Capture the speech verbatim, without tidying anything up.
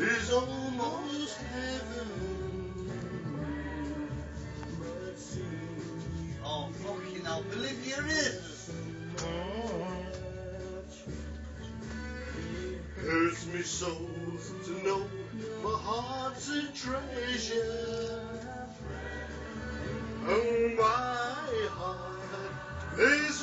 is almost heaven. Oh, fucking hell, believe your ears. Hurts me so to know my heart's a treasure. Oh, my heart is